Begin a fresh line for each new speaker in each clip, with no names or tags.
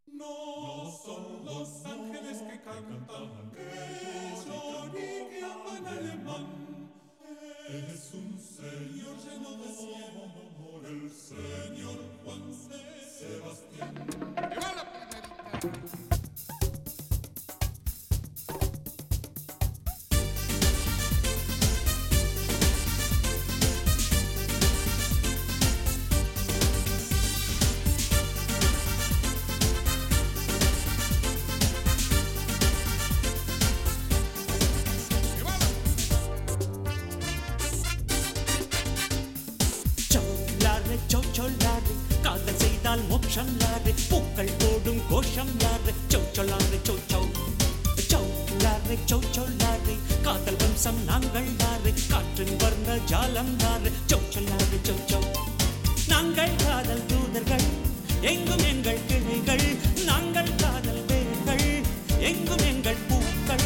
No son los ángeles que cantan, que que aman alemán. Es un señor lleno de cielo, el señor Juan Sebastián. ¡Que va la primerita!
சோச்சொல்லாரு காதல் செய்தால் மோட்சம் யாரு பூக்கள் போடும் கோஷம் யாரு சோச்சொல்லாரு சோச்சோ சோச்சொல்லாரு சோச்சொல்லாரு காதல் வம்சம் நாங்கள் யாரு காற்றின் வர்ண ஜாலம் யாரு சோச்சொல்லாரு சோச்சோ நாங்கள் காதல் தூதர்கள் எங்கும் எங்கள் கிளைகள் நாங்கள் காதல் வேர்கள் எங்கும் எங்கள் பூக்கள்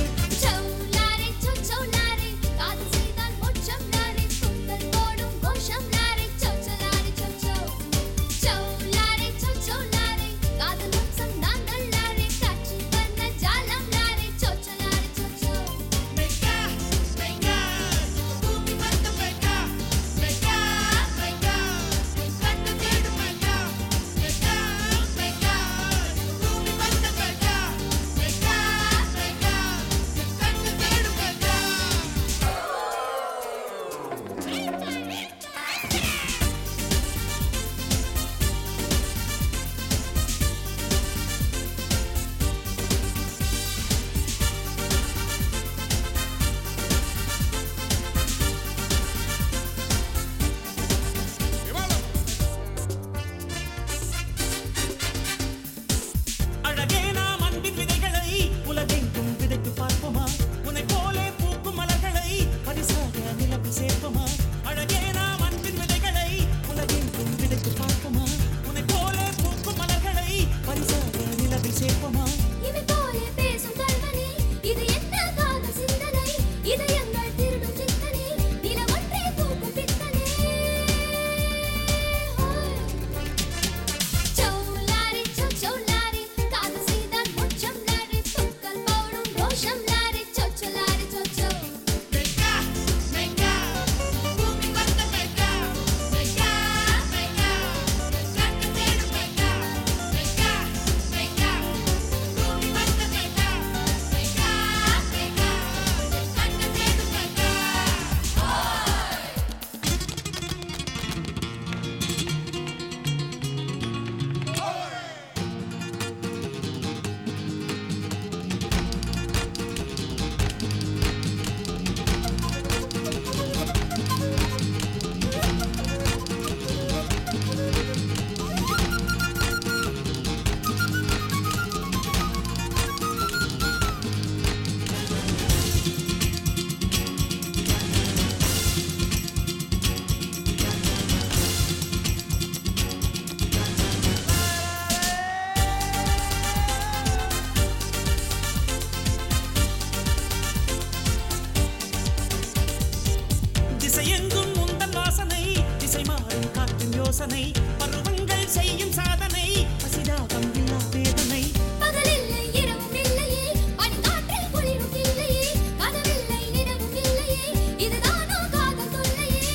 பருவங்கள் செய்யும் சாதனை பசிதாகம் இல்லா வேதனை பகலில்லை இரவும் இல்லையே பனிக்காற்றில் குளிரும் இல்லையே கனவில்லை நினைவும் இல்லையே இதுதானோ காதல் தொல்லையே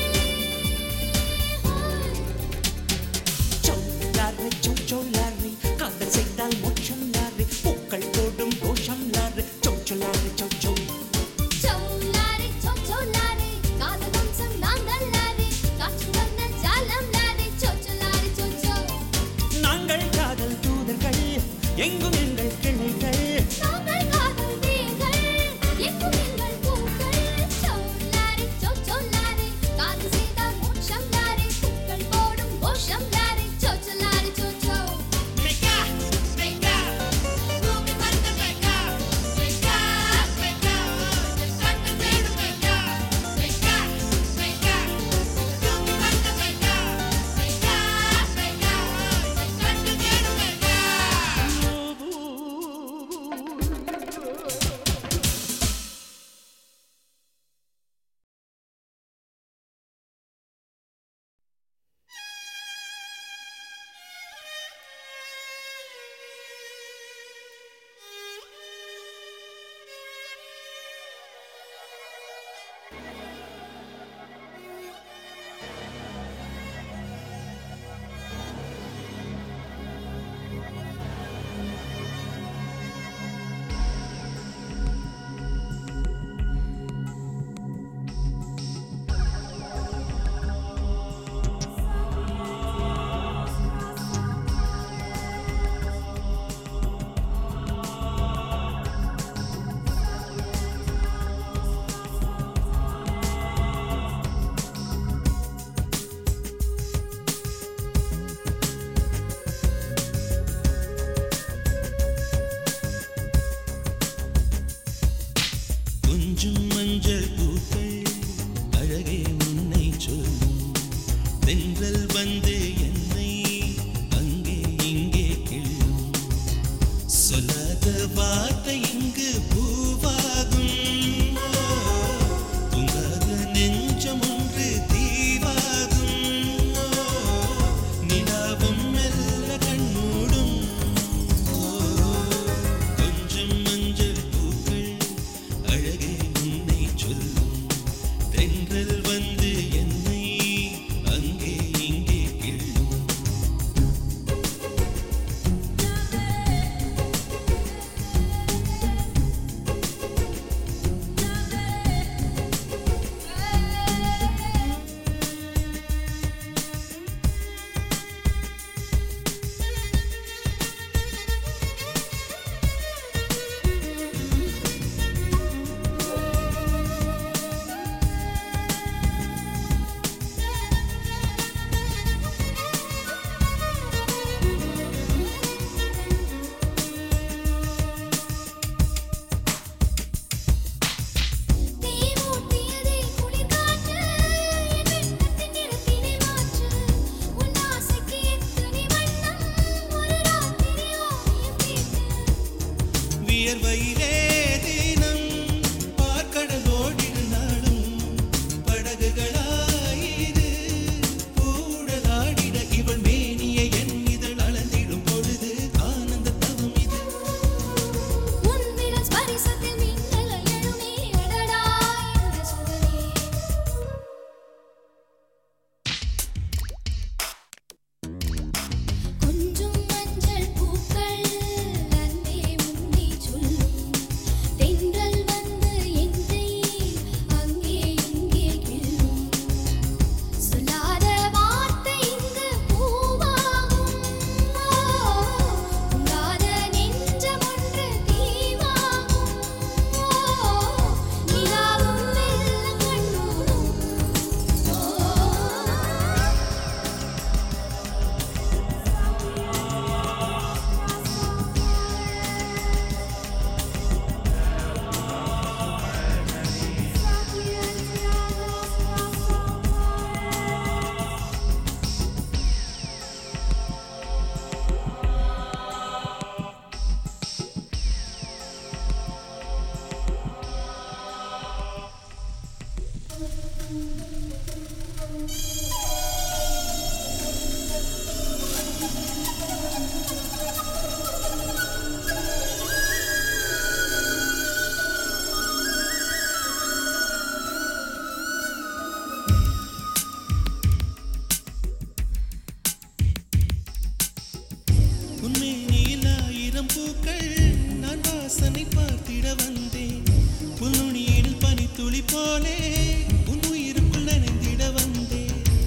சோச்சொல்லாரு சோச்சொல்லாரு காதல் செய்தால் மோட்சம் யாரு பூக்கள் போடும் கோஷம் யாரு சோச்சொல்லாரு சோச்சோ எங்கும் எங்கள் கிளைகள் நாங்கள் காதல் வேர்கள் எங்கும் எங்கள் பூக்கள் சோச்சொல்லாரு சோச்சொல்லாரு காதல் செய்தால் மோட்சம் யாரு பூக்கள் போடும் கோஷம் யாரு சோச்சொல்லாரு சோச்சோ மெகா மெகா பூமி வந்த மெகா மெகா மெகா கண்டு தேடும் மெகா மெகா மெகா பூமி வந்த மெகா மெகா மெகா கண்டு தேடும் மெகா
உன்மேனியில் ஆயிரம் பூக்கள் நான் வாசனை பார்த்திட வந்தேன். புல்நுனியில் பனித்துளி போலே உன் உயிருக்குள் நனைந்திட வந்தேன்.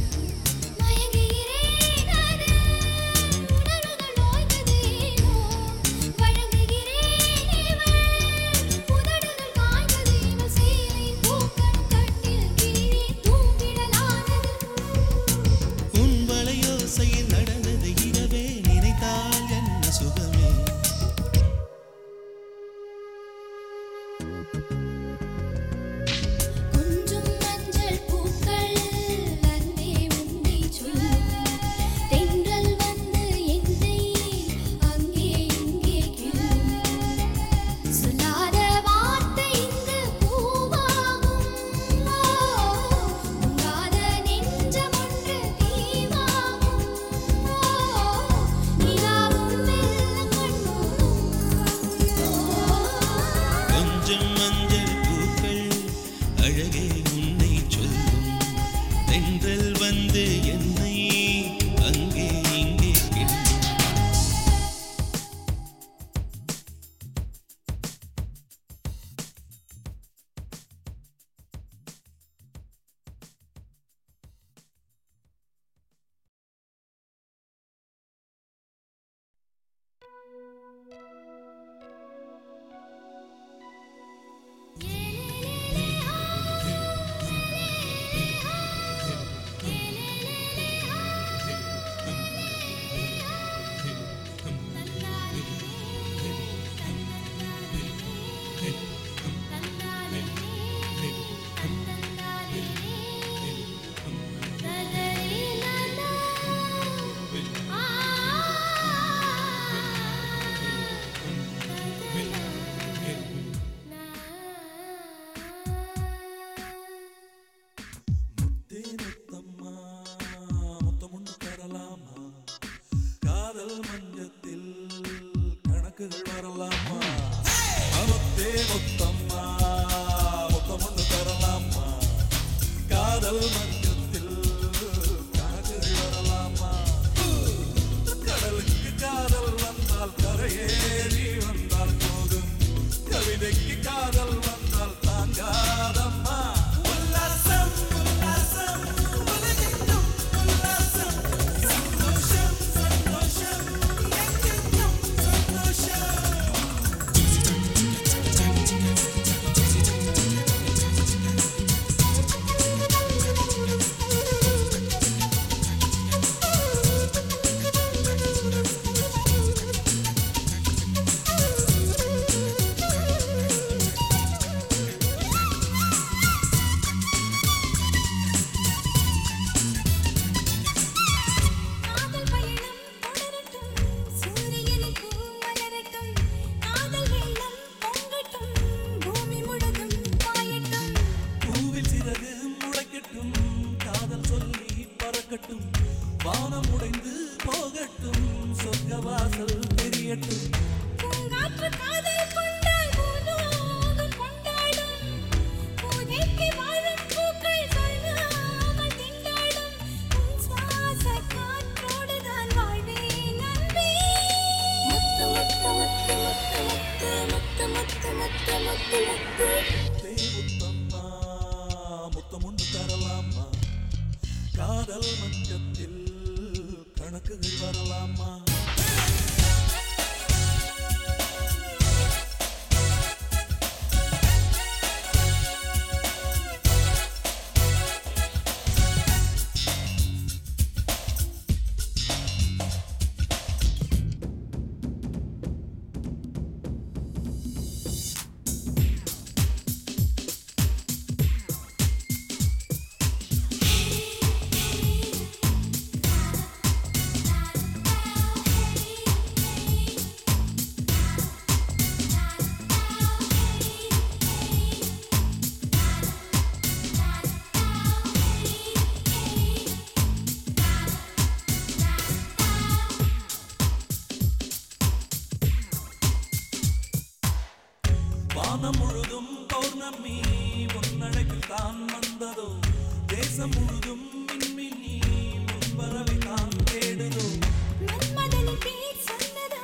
வானம் முழுதும் பௌர்ணமி உன்னழைப்பில் தான் வந்ததோ, தேசம் முழுதும் மின்மினி முன்பரவை தான் தேடுதோ.
மன்மதனின் பேர் சொன்னதோ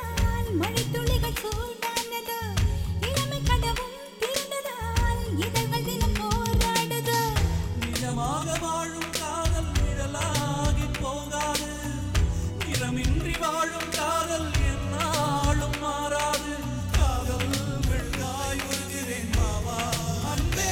வாழும் காதல் என்னாலும் மாறாது காதல் வெள்ளாய் வருகிறேன் மாமா அன்பே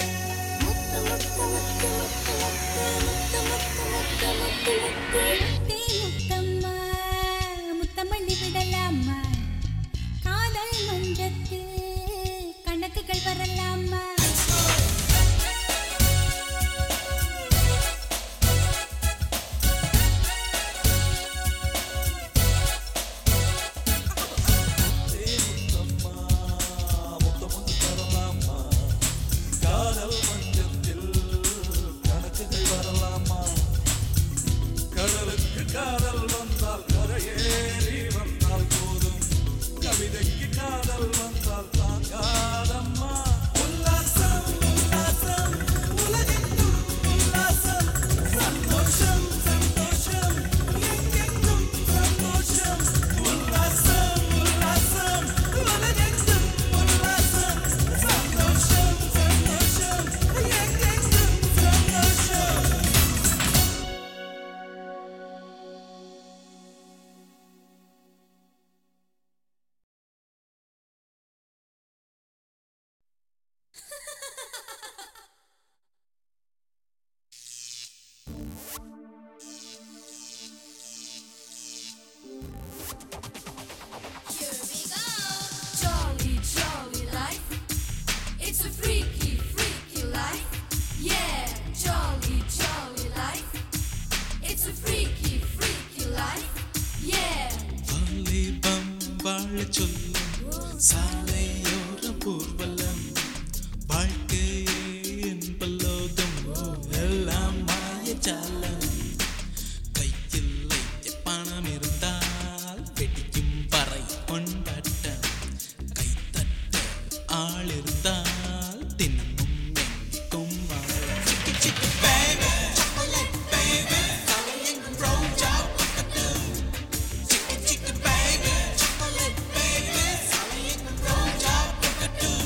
முத்தமண்ணி விடலாமா காதல் மன்றத்தில் கணக்குகள் வரலாமா
காதல் மஞ்சத்தில் கணக்குகள் வரலாமா கடலுக்கு காதல் வந்தால் கரையேறி வந்தால் போதும் கவிதைக்கு காதல் வந்தால் தாங்காதம்மா உல்லாசம் உல்லாசம் உலகெங்கும் உல்லாசம் சந்தோஷம் சந்தோஷம் எங்கெங்கும் சந்தோஷம் உல்லாசம் உல்லாசம் உலகெங்கும் உல்லாசம் சந்தோஷம் சந்தோஷம் எங்கெங்கும் சந்தோஷம்
Here we go. Jolly, jolly life. It's a freaky, freaky life. Yeah, jolly, jolly life. It's a freaky, freaky life. Yeah.
வாலிபம் வாழச் சொல்லும் சாலையோர ஊர்வலம் வாழ்க்கையே என்பலோகம் எல்லாம் மாயஜாலம் கையில் பணம் இருந்தால் வெடிக்கும் பறை கொண்டாட்டம் கைத்தட்ட ஆள் இருந்தால் தினமும் எங்கும் வாழ சிக்கி சிக்கி baby chocolate baby கலையெங்கும் ரோஜா பக்கட்டும் சிக்கி சிக்கி baby chocolate baby கலையெங்கும் ரோஜா பக்கட்டும்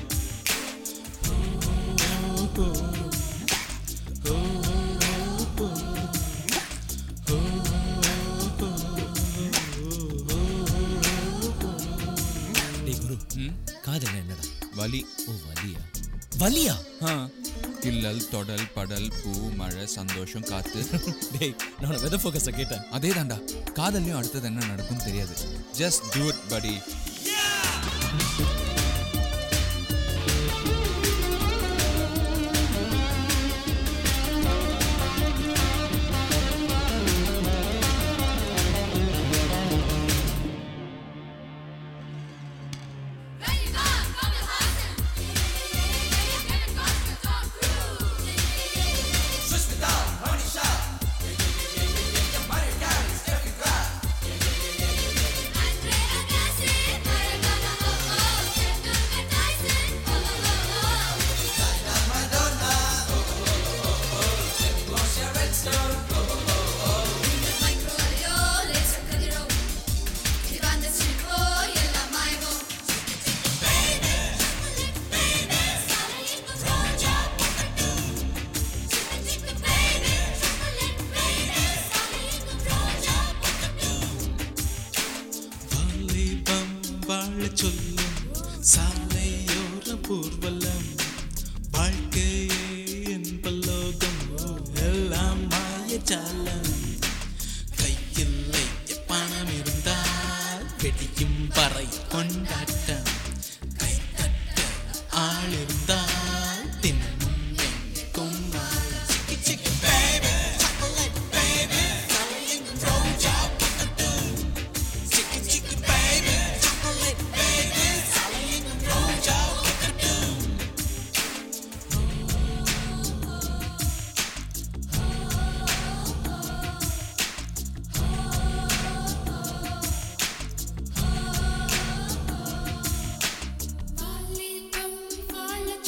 டேய் குரு காதல் என்னடா
வலி
ஓ வலியா வலியா
கில்லல் தொடல் படல் பூ மழை சந்தோஷம் காத்து
டேய் நான் வெதர் ஃபோக்கஸை கேட்டேன்
அதே தாண்டா காதல்லையும் அடுத்தது என்ன நடக்கும் தெரியாது ஜஸ்ட் டூ இட் படி
Ready, man, from the Hudson. Kevin Costner, Tom Cruise. Andre Agassi, Maradona, oh oh. Tendulkar, Tyson, oh oh oh. Michael Adio, Laser Kadiro. Ivan the Chico, Yella Maigo.
வாலிபம் வாழச் சொல்லும் சாலையோர ஊர்வலம் வாழ்க்கையே என்பலோகம் எல்லாம் மாயஜாலம் கையில் பணம் இருந்தால் வெடிக்கும் பறை கொண்டாட்டம் கைத்தட்ட ஆள் இருந்தால் தினமும் எங்கும் வாழ சிக்கி சிக்கி baby chocolate baby கலையெங்கும் ரோஜா பக்கட்டும் சிக்கி சிக்கி baby chocolate baby கலையெங்கும் ரோஜா பக்கட்டும்
வாலிபம் வாழச்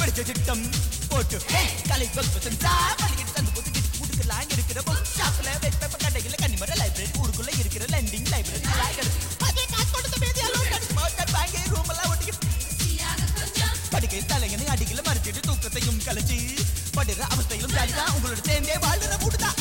படிச்ச திட்டம் போட்டு கலை வகுப்பா பள்ளிக்கிட்டு தந்து போட்டு முடுக்கலாம் இருக்கிற புக் ஷாப்ல வெட் பேப்பர் கடையில கன்னிமர லைப்ரரி ஊருக்குள்ள இருக்கிற லெண்டிங் லைப்ரரி அதே காசு கொடுத்த பேங்க ரூம் எல்லாம் ஒட்டிக்கு படிக்கை தலையனை அடிக்கல மறைச்சிட்டு தூக்கத்தையும் கலைச்சு படுற அவஸ்தையிலும் ஜாலிதான் உங்களோட சேர்ந்தே வாழ்ற மூடுதான்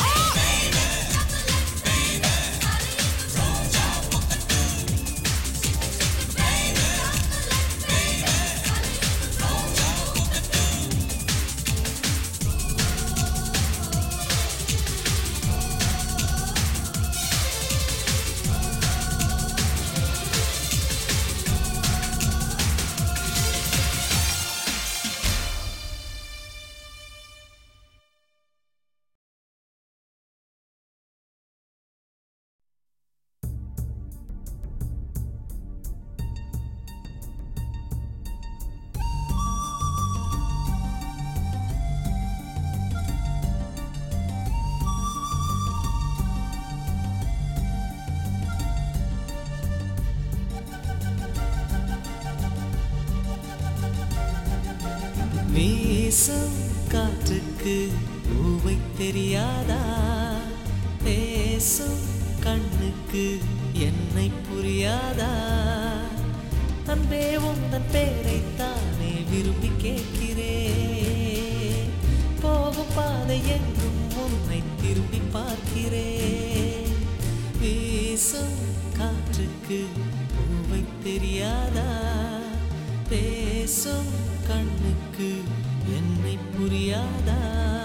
வீசும் காற்றுக்கு பூவை தெரியாதா பேசும் கண்ணுக்கு என்னை புரியாதா அன்பே உந்தன் பேரைத்தானே விரும்பி கேட்கிறேன் போகும் பாதை எங்கும் உன்னை திரும்பி பார்க்கிறேன் வீசும் காற்றுக்கு பூவை தெரியாதா பேசும் கண்ணுக்கு என்னை புரியாதா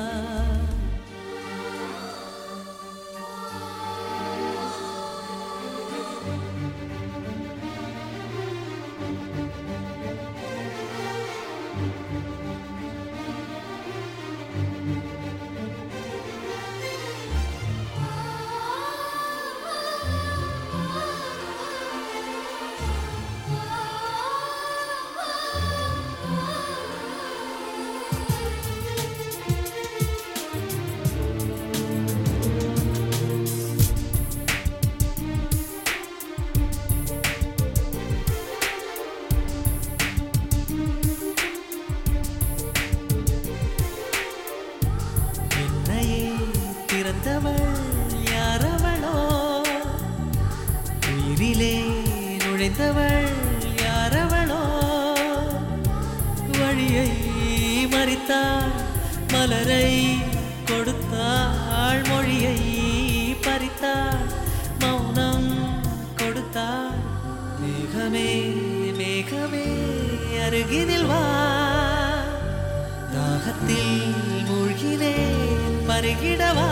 பிறந்தவள் யாரவளோ உயிரிலே நுழைந்தவள் யாரவளோ வழியை மறித்தாள் மலரை கொடுத்தாள் மொழியை பறித்தாள் மௌனம் கொடுத்தாள் மேகமே மேகமே அருகினில் வா தாகத்தில் மூழ்கினேன் பருகிடவா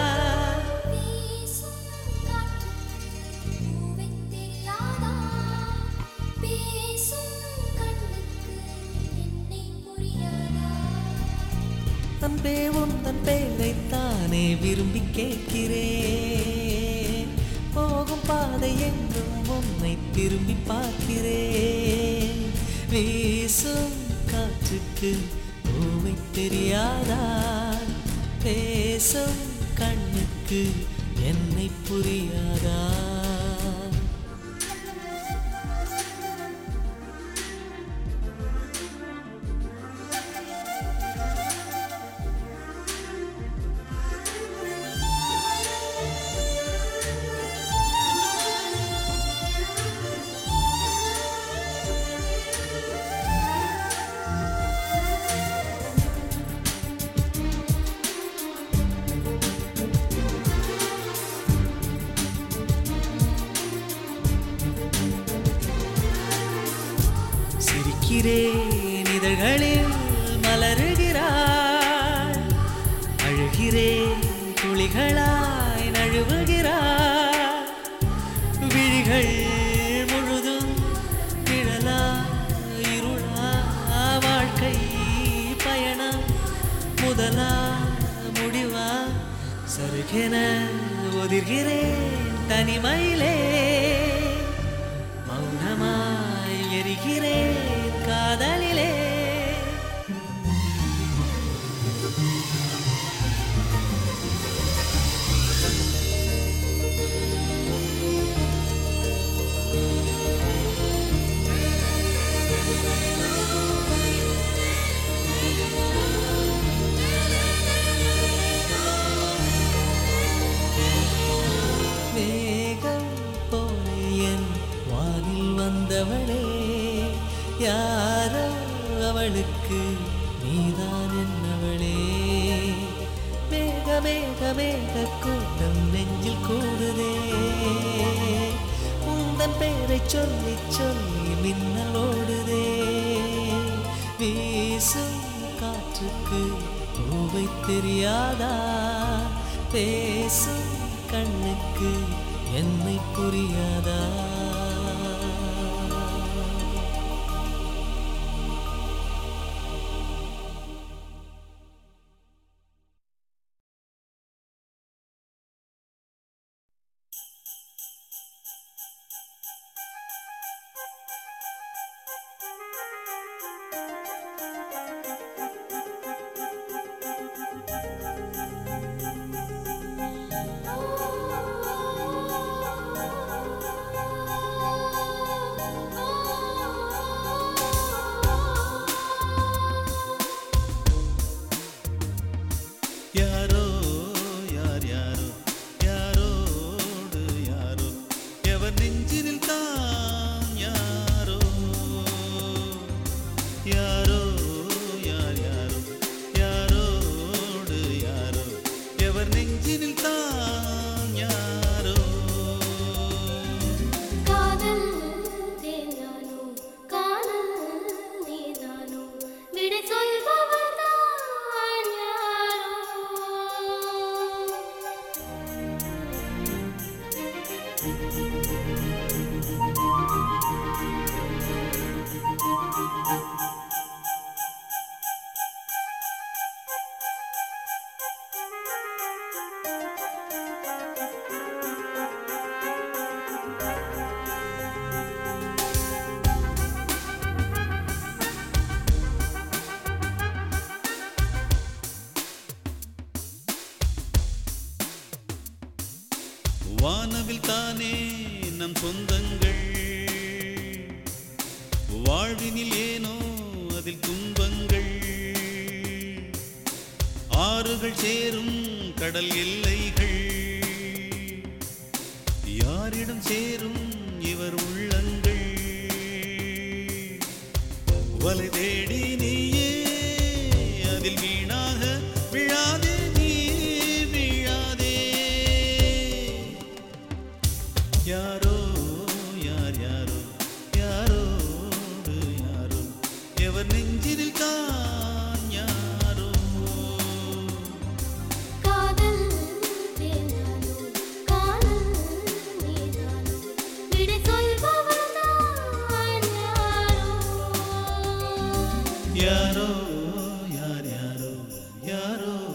அன்பே உந்தன் பேரைத்தானே விரும்பி கேட்கிறேன் போகும் பாதை எங்கும் உன்னை திரும்பி பார்க்கிறேன் வீசும் காற்றுக்கு பூவை தெரியாதா பேசும் கண்ணுக்கு என்னை புரியாதா சிரிக்கிறேன் இதழ்களில் மலருகிறாள் அழுகிறேன் துளிகளாய் நழுவுகிறாள் விழிகள் முழுதும் நிழலா இருளா வாழ்க்கை பயணம் முதலா முடிவா சருகென ஒதிர்கிறேன் தனிமையிலே மௌனமாய் எரிகிறேன் காதலிலே நீதான் என்னவளே மேக மேக மேக கூட்டம் நெஞ்சில் கூடுதே உந்தன் பெயரை சொல்லி சொல்லி மின்னல் ஓடுதே வீசும் காற்றுக்கு பூவை தெரியாதா பேசும் கண்ணுக்கு என்னை புரியாதா
யாரோ யார் யாரோ யாரோடு யாரோ எவர் நெஞ்சினில் தான் யாரோ யாரோ யார் யாரோ யாரோடு யாரோ எவர் நெஞ்சினில் தான் யாரோ
காதல் தேனானோ காதல் நீதானோ விடை சொல்பவர் தான் யாரோ
வானவில் தானே நம் சொந்தங்கள் வாழ்வினில் ஏனோ அதில் துன்பங்கள் ஆறுகள் சேரும் கடல் எல்லைகள் யாரிடம் சேரும் இவர் உள்ளங்கள் வலை தேடி நீயே அதில் வீணாக விழாதே நீ விழாதே யாரோ யார் யாரோ யாரோடு யாரோ எவர் நெஞ்சினில் தான் யாரோ
காதல் தேனானோ காதல் நீதானோ விடை சொல்பவர் தான் யாரோ
யாரோ யார் யாரோ யாரோ